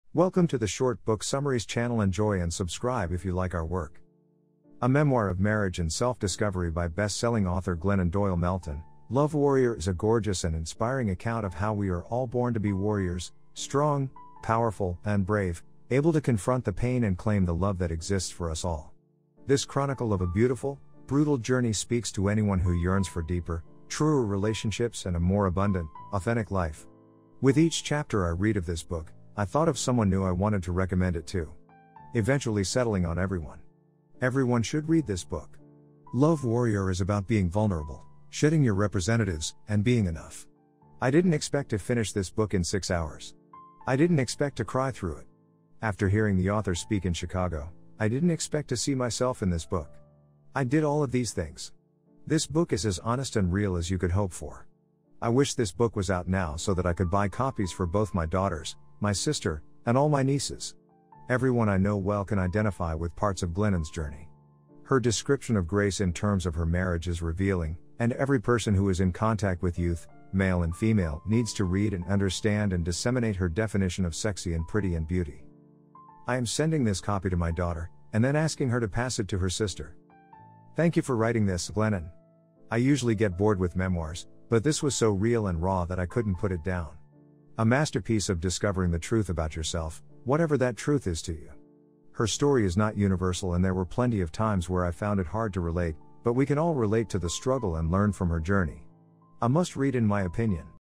Welcome to the Short Book Summaries channel. Enjoy and subscribe if you like our work. A memoir of marriage and self-discovery by best-selling author Glennon Doyle Melton, Love Warrior is a gorgeous and inspiring account of how we are all born to be warriors, strong, powerful, and brave, able to confront the pain and claim the love that exists for us all. This chronicle of a beautiful, brutal journey speaks to anyone who yearns for deeper, truer relationships and a more abundant, authentic life. With each chapter I read of this book, I thought of someone new I wanted to recommend it to. Eventually settling on everyone. Everyone should read this book. Love Warrior is about being vulnerable, shedding your representatives, and being enough. I didn't expect to finish this book in 6 hours. I didn't expect to cry through it. After hearing the author speak in Chicago, I didn't expect to see myself in this book. I did all of these things. This book is as honest and real as you could hope for. I wish this book was out now so that I could buy copies for both my daughters, my sister, and all my nieces. Everyone I know well can identify with parts of Glennon's journey. Her description of Grace in terms of her marriage is revealing, and every person who is in contact with youth, male and female, needs to read and understand and disseminate her definition of sexy and pretty and beauty. I am sending this copy to my daughter, and then asking her to pass it to her sister. Thank you for writing this, Glennon. I usually get bored with memoirs, but this was so real and raw that I couldn't put it down. A masterpiece of discovering the truth about yourself, whatever that truth is to you. Her story is not universal, and there were plenty of times where I found it hard to relate, but we can all relate to the struggle and learn from her journey. A must read in my opinion.